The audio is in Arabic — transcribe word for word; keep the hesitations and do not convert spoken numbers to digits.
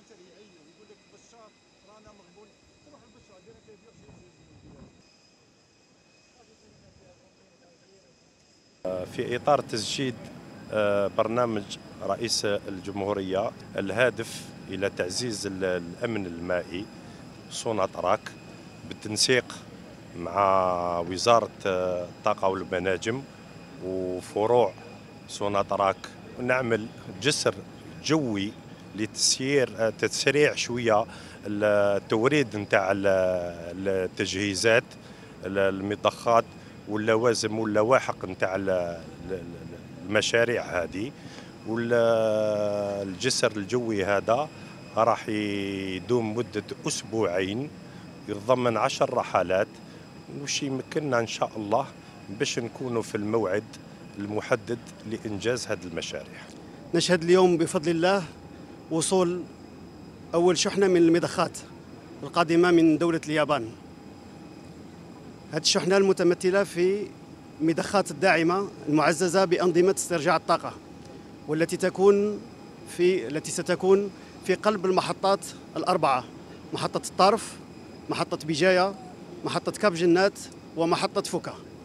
في إطار تجديد برنامج رئيس الجمهورية الهادف إلى تعزيز الأمن المائي سوناطراك بالتنسيق مع وزارة الطاقة والمناجم وفروع سوناطراك، نعمل جسر جوي لتسيير تسريع شوية التوريد نتاع التجهيزات المضخات واللوازم واللواحق نتاع المشاريع هذه. والجسر الجوي هذا راح يدوم مدة أسبوعين، يتضمن عشر رحلات، وش يمكننا إن شاء الله باش نكونوا في الموعد المحدد لإنجاز هذه المشاريع. نشهد اليوم بفضل الله وصول أول شحنة من المضخات القادمة من دولة اليابان. هذه الشحنة المتمثلة في مضخات الداعمة المعززة بأنظمة استرجاع الطاقة، والتي تكون في التي ستكون في قلب المحطات الأربعة: محطة الطرف، محطة بجاية، محطة كاب جنات، ومحطة فوكا.